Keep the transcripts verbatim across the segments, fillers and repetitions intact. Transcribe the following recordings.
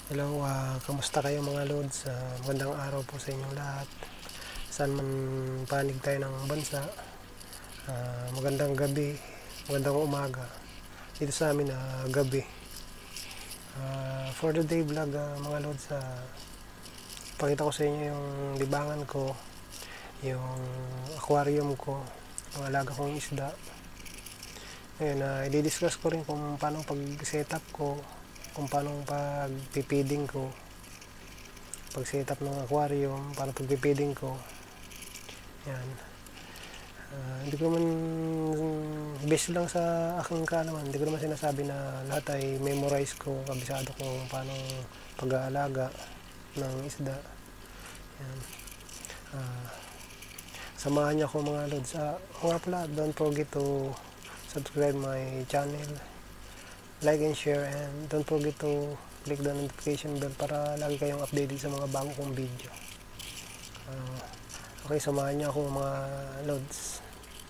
Hello, uh, kamusta kayo mga lods? Uh, magandang araw po sa inyong lahat. Saan man panig tayo ng bansa. Uh, magandang gabi, magandang umaga. Dito sa amin, uh, gabi. Uh, for the day vlog, uh, mga lods, uh, pakita ko sa inyo yung libangan ko, yung aquarium ko, ang alaga kong isda. Ngayon, uh, i-discuss ko rin kung paano pag-setup ko, kung paano pag-feeding ko, pag-setup ng aquarium, paano pag-feeding ko. Yan. Uh, hindi ko naman based lang sa aking kaalaman, hindi ko naman sinasabi na lahat ay memorize ko, kabisado ko paano pag-aalaga ng isda. Yan. Uh, samahan niyo ako mga lods. Uh, nga pala, don't forget to subscribe my channel, like and share, and don't forget to click the notification bell para lagi kayong updated sa mga bago kong video. Uh, okay, samahan niyo ako mga lods.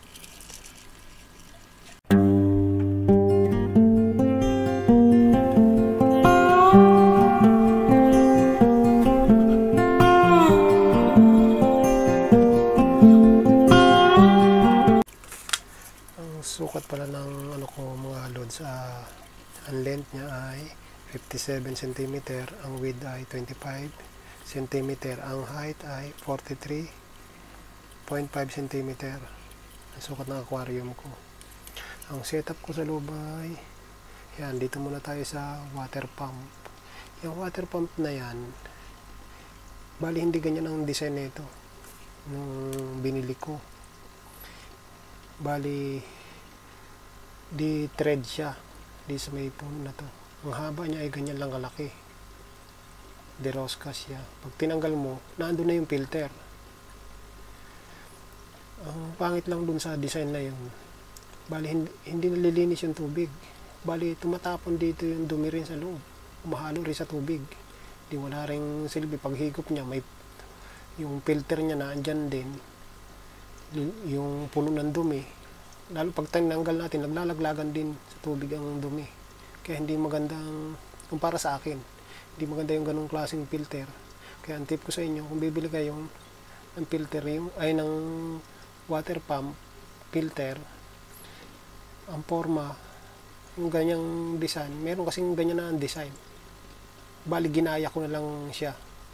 Ang sukat pala ng ano ko mga lods, uh, ang length niya ay fifty-seven centimeter, ang width ay twenty-five centimeter, ang height ay forty-three point five centimeter. Ang sukat ng aquarium ko. Ang setup ko sa loob ay yan, dito muna tayo sa water pump. Yung water pump na yan, bali hindi ganyan ang design nito nung binili ko. Bali di thread siya di sa may puno na to. Ang haba niya ay ganyan lang kalaki, de rosca siya. Pag tinanggal mo, naandun na yung filter. Ang pangit lang dun sa design na yun, bali hindi, hindi nalilinis yung tubig. Bali tumatapon dito yung dumi rin sa loob, umahalo rin sa tubig. Di wala ring silbi. Pag higop niya, may yung filter niya na andyan din, yung puno ng dumi. Lalo pag tinanggal natin, naglalaglagan din sa tubig ang dumi. Kaya hindi magandang, kung para sa akin, hindi maganda yung ganung klaseng filter. Kaya ang tip ko sa inyo, kung bibili kayo ng filter, yung, ay ng water pump filter, ang forma, yung ganyang design, meron kasing ganyan na ang design. Bali, ginaya ko na lang siya.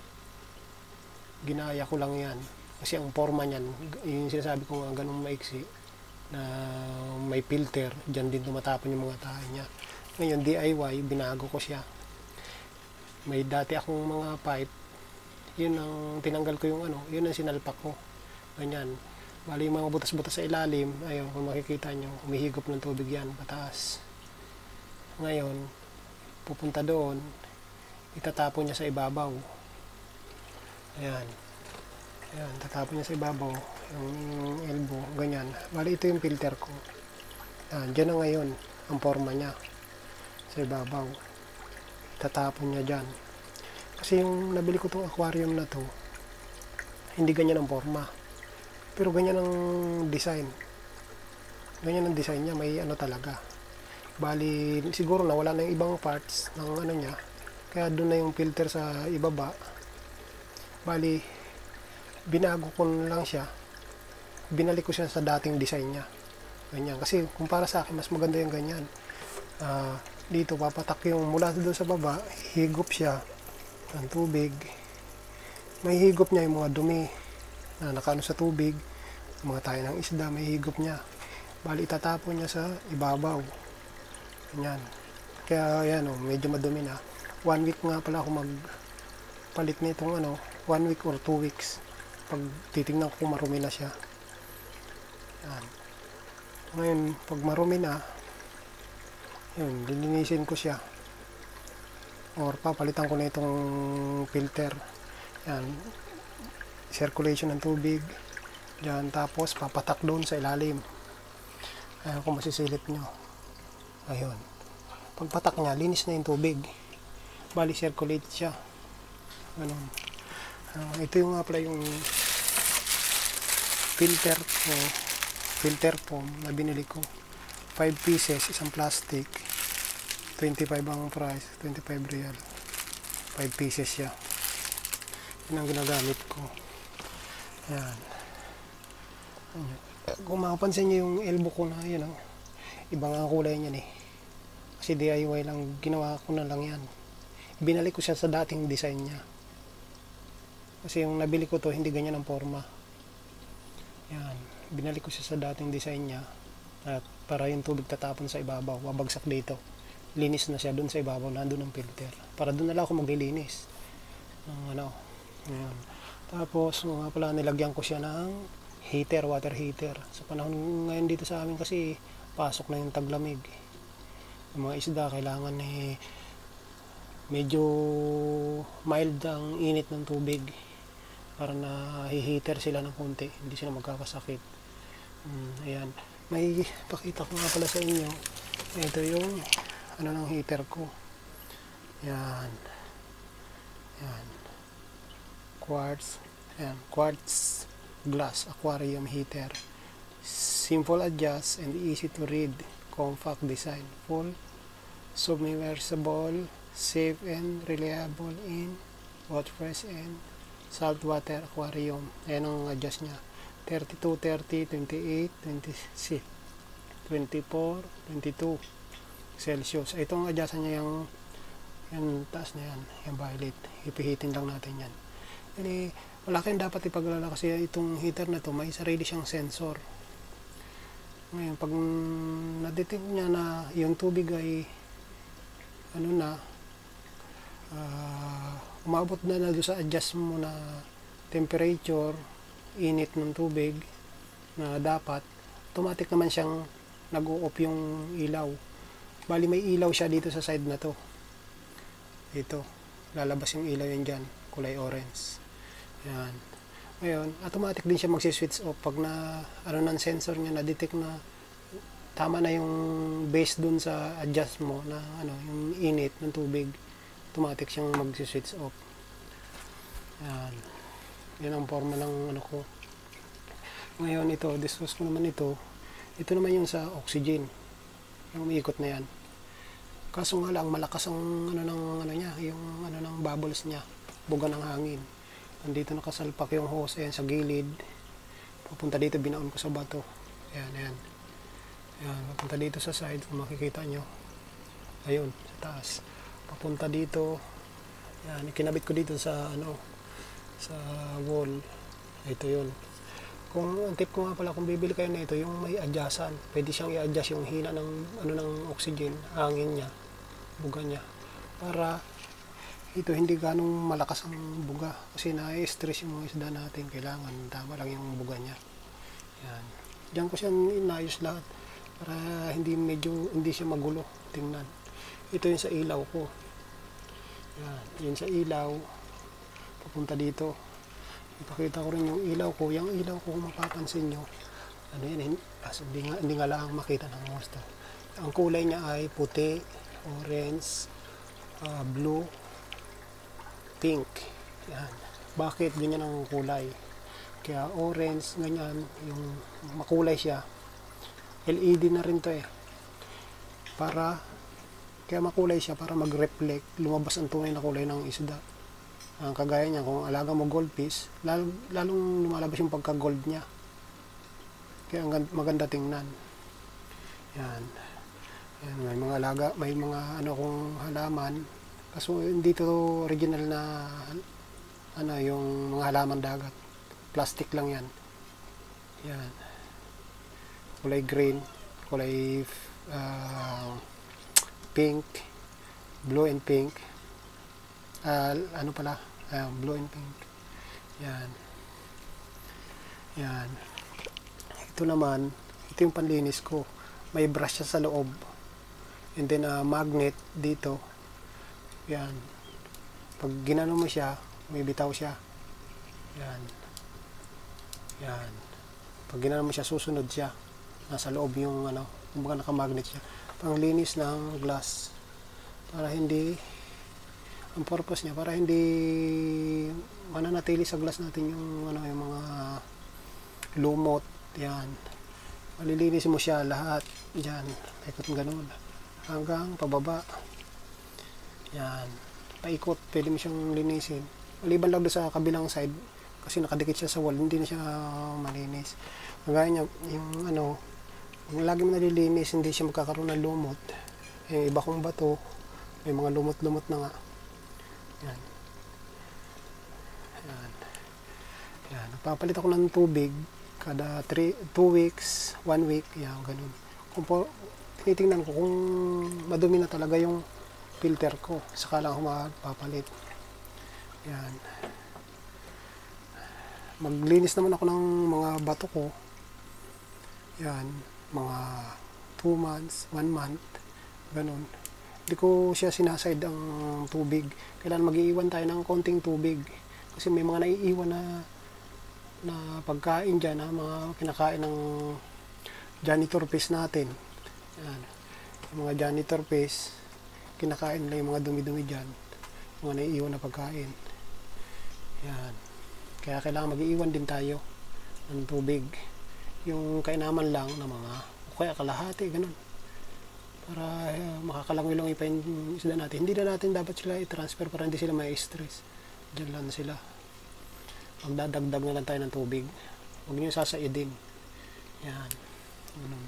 Ginaya ko lang yan. Kasi ang forma niyan, yung sinasabi ko nga, ganung maiksi, na may filter, dyan din tumatapon yung mga tayo niya. Ngayon, D I Y, binago ko siya. May dati akong mga pipe, yun ang tinanggal ko yung ano, yun ang sinalpak ko. Ganyan. Bali yung mga butas-butas sa ilalim, ayun, kung makikita nyo, humihigop ng tubig yan, pataas. Ngayon, pupunta doon, itatapon niya sa ibabaw. Ayan. Ayan, tatapon niya sa ibabaw, yung elbow, ganyan. Bali, ito yung filter ko. Ayan, dyan na ngayon, ang forma niya. Sa ibabaw. Tatapon niya dyan. Kasi yung nabili ko itong aquarium na to, hindi ganyan ang forma. Pero ganyan ang design. Ganyan ang design niya, may ano talaga. Bali, siguro nawala na yung ibang parts ng ano niya. Kaya doon na yung filter sa ibaba. Bali, binago ko lang siya. Binalik ko siya sa dating design niya. Ganyan. Kasi kung para sa akin, mas maganda yung ganyan. Ah... Uh, dito papatak yung mula doon sa baba, higop siya ng tubig. May higop niya yung mga dumi na nakaano sa tubig, mga tayo ng isda, may higop niya. Bali itatapon niya sa ibabaw. Ganyan. Kaya yan o, oh, medyo madumi na. One week nga pala ako magpalit nitong ano, one week or two weeks. Pag titingnan ko kung marumi na siya. Yan. Ngayon, pag marumi na, yun, lilinisin ko siya. Or papalitan ko na itong filter. Yan. Circulation ng tubig. Yan. Tapos papatak doon sa ilalim. Ayan kung masisilip nyo. Ayun. Pagpatak niya, linis na yung tubig. Bali circulate siya. Ganun. Uh, ito yung nga pala yung filter ko. Filter foam na binili ko. five pieces, isang plastic, twenty-five ang price, twenty-five real. five pieces siya. Yan ang ginagamit ko. Yan. Kung makapansin nyo yung elbow ko na yun, oh, ibang ang kulay niyan eh. Kasi D I Y lang, ginawa ko na lang yan. Binalik ko siya sa dating design niya. Kasi yung nabili ko to, hindi ganyan ang forma. Yan. Binalik ko siya sa dating design niya. At para yung tubig tatapon sa ibabaw, wabagsak dito. Linis na siya dun sa ibabaw, nandun ang filter. Para dun na lang ako maglilinis. Ng ano. Yan. Tapos, nga pala, nilagyan ko siya ng heater, water heater. Sa panahon ngayon dito sa amin kasi, pasok na yung taglamig. Yung mga isda, kailangan eh, medyo mild ang init ng tubig para na heater sila ng konti, hindi sila magkakasakit. Hmm, ayan. May pakita ko nga pala sa inyo. Ito yung ano ng heater ko. Yan. Yan. Quartz. Yan. Quartz glass aquarium heater. Simple adjust and easy to read. Compact design. Full submersible, safe and reliable in both fresh and saltwater aquarium. Ayan ang adjust niya. thirty-two, thirty, twenty-eight, twenty-six, twenty-four, twenty-two Celsius. Itong adjust niya yung yung taas na yan, yung violet. Ipihitin lang natin yan. Yani, wala kayong dapat ipaglala kasi itong heater na to may sarili siyang sensor. Ngayon, pag na-detect niya na yung tubig ay ano na uh, umabot na na doon sa adjust mo na temperature, init ng tubig na dapat, automatic naman siyang nag-o-off yung ilaw. Bali may ilaw siya dito sa side na to. Dito, lalabas yung ilaw yan dyan, kulay orange. Yan. Ngayon, automatic din siya magsi-switch off pag na ano ng sensor niya na-detect na tama na yung base dun sa adjust mo na ano, yung init ng tubig, automatic siyang magsi-switch off. Yan. Yan ang forma ng ano ko. Ngayon ito, discuss ko naman ito. Ito naman yung sa oxygen. Yung umiikot na yan. Kaso nga lang malakas ang ano ng ano niya, yung ano ng bubbles niya, buga ng hangin. Nandito nakasalpak yung hose ayan sa gilid. Papunta dito, binaon ko sa bato. Ayan, ayan. Ayan, papunta dito sa side, kung makikita nyo. Ayun, sa taas. Papunta dito. Ayan, ikinabit ko dito sa ano, sa wall. Ito yun. Kung ang tip ko nga pala, kung bibili kayo na ito, yung may adjustan. Pwede siyang i-adjust yung hina ng ano ng oxygen, hangin niya, buga niya. Para ito hindi ganong malakas ang buga kasi na-stress yung mga isda natin, kailangan tama lang yung buga niya. Yan. Diyan ko siya inayos lahat para hindi medyo hindi siya magulo tingnan. Ito yung sa ilaw ko. Yan, yun sa ilaw papunta dito. Ipakita ko rin yung ilaw ko. Yung ilaw ko kung mapapansin nyo, ano yan, as, hindi, nga, hindi nga lang makita ng gusto. Ang kulay niya ay puti, orange, uh, blue, pink. Yan. Bakit ganyan ang kulay? Kaya orange, ganyan, yung makulay siya. L E D na rin to eh. Para, kaya makulay siya para mag-reflect, lumabas ang tunay na kulay ng isda. Ang kagaya niya, kung alaga mo goldfish, lalo, lalong lumalabas yung pagka-gold niya. Kaya ang maganda tingnan. Yan. Yan, may mga alaga, may mga ano kung halaman. Kaso hindi to original na ano, yung mga halaman dagat. Plastic lang yan. Yan. Kulay green, kulay uh, pink, blue and pink. Uh, ano pala, uh, blue and pink. Yan. Yan. Ito naman, ito yung panlinis ko. May brush siya sa loob. And then, uh, magnet dito. Yan. Pag ginano mo siya, may bitaw siya. Yan. Yan. Pag ginano mo siya, susunod siya. Nasa loob yung, ano, kumbaga nakamagnet siya. Panglinis ng glass. Para hindi ang purpose niya para hindi mananatili sa glass natin yung ano yung mga lumot. Yan, malilinis mo siya lahat diyan, ikot ganun hanggang pababa. Yan, paikot, pwede mo siyang linisin. Maliban lang doon sa kabilang side, kasi nakadikit siya sa wall, hindi na siya malinis. Kagaya niya, yung ano, yung lagi mo nalilinis, hindi siya magkakaroon ng lumot. Yung iba kong bato, may mga lumot-lumot na nga. Yan. Yan. Yan. Nagpapalit ako ng tubig kada two weeks, one week, yan, ganun. Kung po, tinitingnan ko kung madumi na talaga yung filter ko, saka lang ako magpapalit. Yan. Maglinis naman ako ng mga bato ko. Yan, mga two months, one month, ganun. Hindi ko siya sinaside ang tubig. Kailangan mag-iiwan tayo ng konting tubig. Kasi may mga naiiwan na na pagkain dyan, ha? Mga kinakain ng janitor fish natin. Yan. Yung mga janitor fish, kinakain nila yung mga dumi-dumi dyan. Mga naiiwan na pagkain. Yan. Kaya kailangan mag-iiwan din tayo ng tubig. Yung kainaman lang na mga, o kaya kalahati, ganun. Para uh, makakalangoy-langoy pa yung isda natin. Hindi na natin dapat sila i-transfer para hindi sila may stress. Diyan lang sila. Magdadagdag na lang tayo ng tubig. Huwag nyo sasaidin. Yan. Ganun.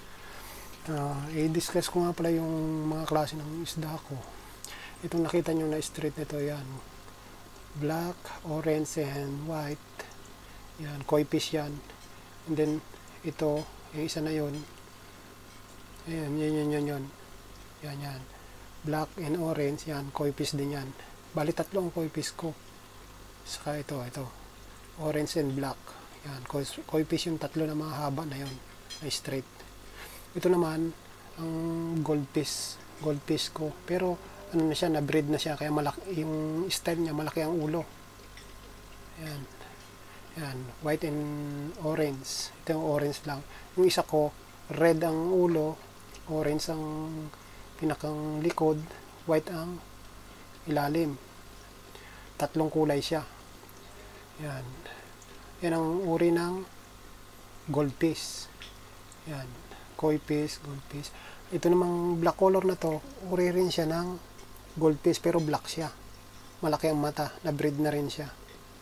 Uh, i-discuss ko nga pala yung mga klase ng isda ko. Itong nakita nyo na straight nito, yan. Black, orange, and white. Yan, koi fish yan. And then, ito, yung isa na yun. Ayan, yan, yan, yan, yan. Yan, yan. Black and orange, yan, koi fish din yan. Bali, tatlo ang koi fish ko. Saka ito, ito. Orange and black. Yan, koi, koi fish yung tatlo na mahaba na yun. Na straight. Ito naman, ang goldfish. Goldfish ko. Pero, ano na siya, na-breed na siya. Kaya malaki, yung style niya, malaki ang ulo. Yan. Yan. White and orange. Ito yung orange lang. Yung isa ko, red ang ulo, orange ang pinakang likod, white ang ilalim. Tatlong kulay siya. Yan. Yan ang uri ng goldfish. Yan. Koi fish, goldfish. Ito namang black color na to, uri rin siya ng goldfish pero black siya. Malaki ang mata, na-breed na rin siya.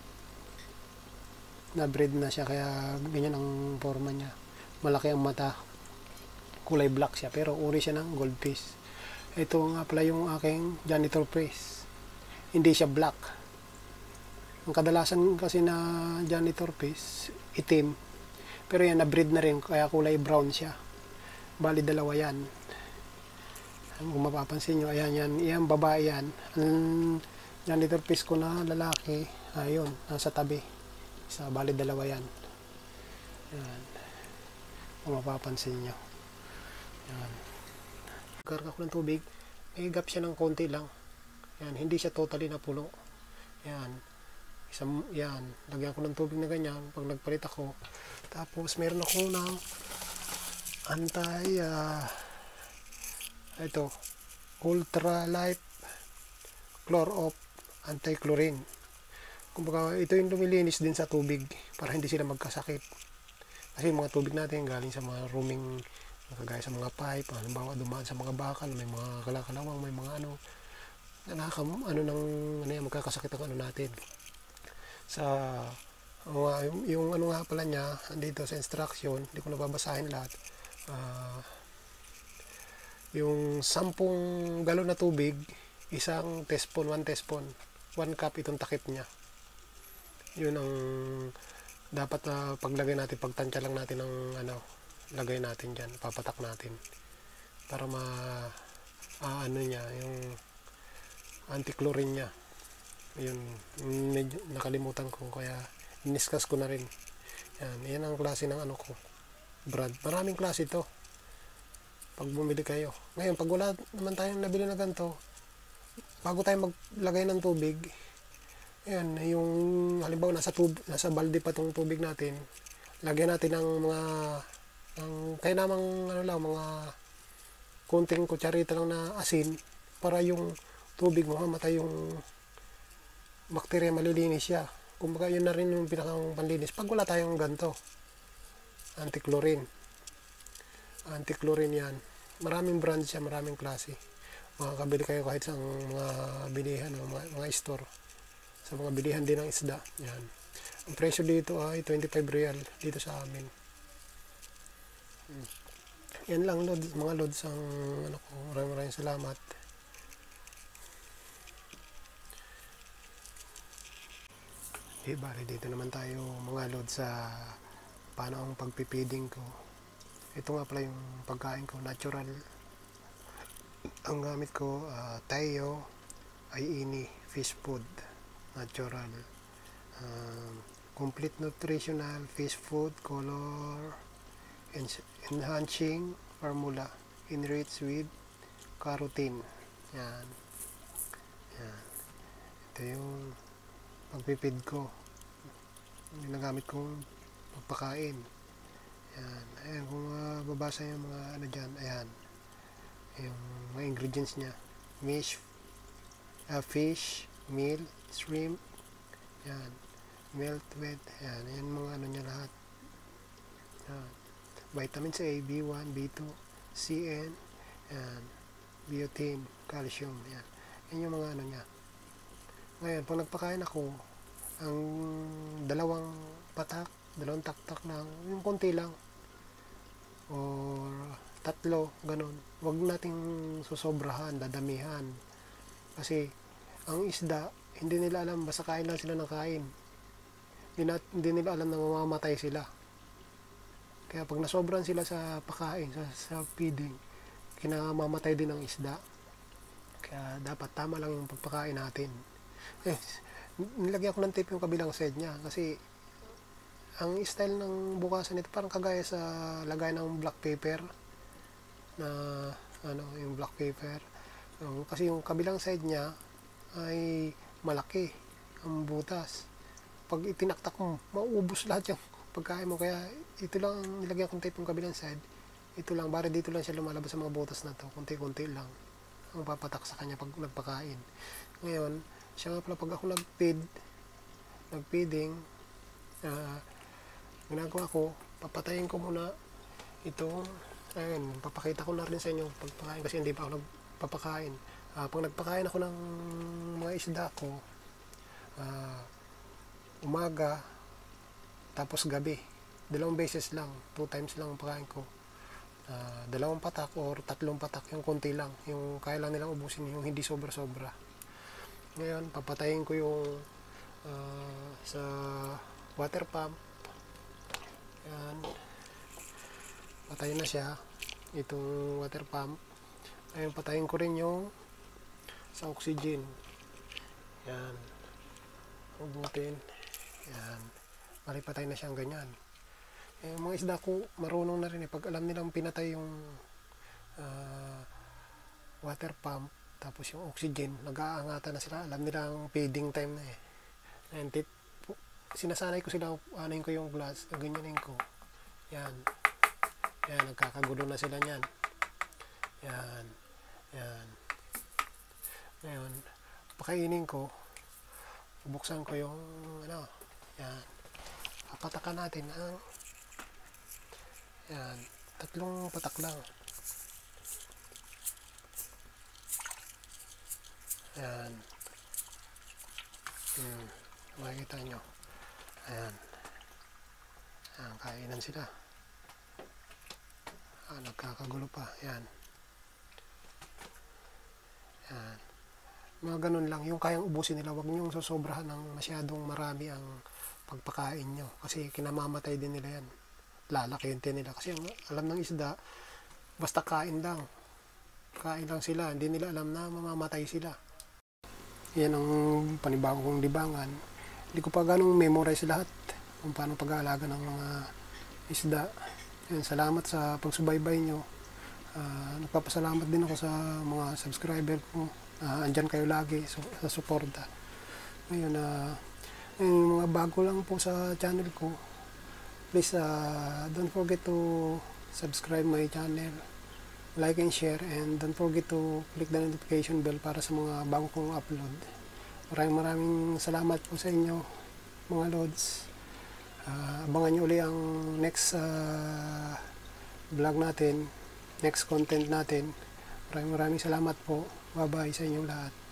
Na-breed na siya kaya ganyan ang forma niya. Malaki ang mata. Kulay black siya pero uri siya ng goldfish. Ito nga pala yung aking janitor fish. Hindi siya black. Ang kadalasan kasi na janitor fish, itim. Pero yan, na-breed na rin kaya kulay brown siya. Bali dalawa yan. Kung mapapansin nyo, ayan yan, yan babae yan. Ang janitor fish ko na lalaki, ayun, nasa tabi. Isa, bali dalawa yan. Yan. Kung mapapansin nyo. Yan. Karga ko ng tubig, may gap siya ng konti lang. Yan, hindi siya totally na puno. Yan. Isang, yan. Lagyan ko ng tubig na ganyan pag nagpalit ako. Tapos meron ako ng anti uh, ito ultralight chlor-op anti-chlorine. Kumbaga ito yung lumilinis din sa tubig para hindi sila magkasakit. Kasi yung mga tubig natin galing sa mga rooming, kagaya sa mga pipe, halimbawa dumaan sa mga bakal, may mga kalakalawang, may mga ano, nakaka, ano nang ano yan, magkakasakit ang ano natin. Sa uh, yung, yung ano nga pala niya, dito sa instruction, hindi ko nababasahin lahat. Uh, yung sampung galon na tubig, isang teaspoon, one teaspoon, one cup itong takip niya. Yun ang dapat na paglagay natin, pagtansya lang natin ng ano, lagay natin dyan, papatak natin para ma uh, ano niya, yung anti-chlorine niya. Yun, medyo nakalimutan ko kaya iniskas ko na rin. Yan, yan ang klase ng ano ko, brand. Maraming klase ito pag bumili kayo. Ngayon, pag wala naman tayong nabili na ganito, bago tayo maglagay ng tubig, yan, yung halimbawa nasa, tub, nasa balde pa tong tubig natin, lagyan natin ng mga ng, kaya namang ano lang, mga konting kutsarita lang na asin para yung tubig mo mamatay yung bakterya, malilinis siya. Kumbaga yun na rin yung pinakang panlinis pag wala tayong ganito. Anti-chlorine. Anti-chlorine yan. Maraming brand siya, maraming klase. makakabili kayo kahit sa mga bilihan o mga, mga store, sa mga bilihan din ng isda. Yan. Ang presyo dito ay twenty-five real dito sa amin. Yan lang lods, mga lods ang ano ko. Maraming maraming salamat. Di bari dito naman tayo mga lods sa paano ang pagpipiding ko. Ito nga pala yung pagkain ko, natural. Ang gamit ko, uh, tayo ay ini fish food, natural. Uh, complete nutritional fish food, color enhancing formula, enriched with carotene. Yan. Yan. Ito yung pagpipid ko. Ginagamit kong pagpakain. Ayan. Ayan, kung uh, babasa yung mga ano dyan, ayan. Yung mga ingredients niya. Fish, uh, fish, meal, shrimp, ayan. Melt with, ayan. Ayan mga ano niya lahat. Ayan. Vitamins A, B one, B two, C N, ayan. Biotin, calcium, ayan. Ayan yung mga ano niya. Ngayon, pag nagpakain ako, ang dalawang patak, dalawang taktak lang, yung konti lang, or tatlo, ganun. Huwag nating susobrahan, dadamihan. Kasi, ang isda, hindi nila alam, basta kain lang sila ng kain. Hindi, na, hindi nila alam na mamamatay sila. Kaya pag nasobran sila sa pakain, sa, sa feeding, kinamamatay din ang isda. Kaya dapat tama lang yung pagpakain natin. Eh, nilagyan ko ng tape yung kabilang side niya kasi ang style ng bukasan nito parang kagaya sa lagay ng black paper na ano, yung black paper. Um, kasi yung kabilang side niya ay malaki ang butas. Pag itinaktak mo, mauubos lahat yung pagkain mo. Kaya ito lang nilagyan ko ng tape yung kabilang side. Ito lang, para dito lang siya lumalabas sa mga butas na to. Kunti-kunti lang ang papatak sa kanya pag nagpakain. Ngayon, siya nga pala pag ako nag-feed, nag-feeding, uh, ginagawa ko, papatayin ko muna itong, ayun, papakita ko na rin sa inyo pagpakain kasi hindi pa ako nagpapakain. Uh, pag nagpakain ako ng mga isda ko, uh, umaga, tapos gabi, dalawang beses lang, two times lang ang pakain ko. Uh, dalawang patak or tatlong patak, yung konti lang, yung kaya lang nilang ubusin, yung hindi sobra-sobra. Ngayon, papatayin ko yung uh, sa water pump. Ayan. Patayin na siya, itong water pump. Ngayon, patayin ko rin yung sa oxygen. Ayan. Hugutin. Ayan. Mali, patay na siyang ganyan. Eh, mga isda ko, marunong na rin eh. Pag alam nilang pinatay yung uh, water pump, tapos yung oxygen, nag-aangatan na sila. Alam nila ang feeding time na eh. And tit, sinasanay ko sila, anuin ko yung glass, ganyanin ko. Yan. Yan, nagkakagulo na sila niyan. Yan. Yan. Ngayon, pakainin ko, buksan ko yung, ano, yan. Papatakan natin ang, yan, tatlong patak lang. Ayan. Hmm. Makikita nyo. Ayan. Ayan. Kainan sila. Ah, nagkakagulo pa. Ayan. Ayan. Mga ganun lang. Yung kayang ubusin nila. Huwag nyong sosobrahan ng masyadong marami ang pagpakain nyo. Kasi kinamamatay din nila yan. Lalaki din nila. Kasi alam ng isda, basta kain lang. Kain lang sila. Hindi nila alam na mamamatay sila. Yan ang panibago kong libangan. Hindi ko pa ganong memorize lahat kung paano pag-aalaga ng mga isda. Yan, salamat sa pagsubaybay nyo. Uh, nagpapasalamat din ako sa mga subscriber ko. Uh, andyan kayo lagi so, sa suporta. Ngayon, uh, yung mga bago lang po sa channel ko, please uh, don't forget to subscribe my channel, like and share, and don't forget to click the notification bell para sa mga bago kong upload. Maraming maraming salamat po sa inyo mga lods. Uh, abangan nyo uli ang next uh, vlog natin, next content natin. Maraming maraming salamat po. Bye-bye sa inyong lahat.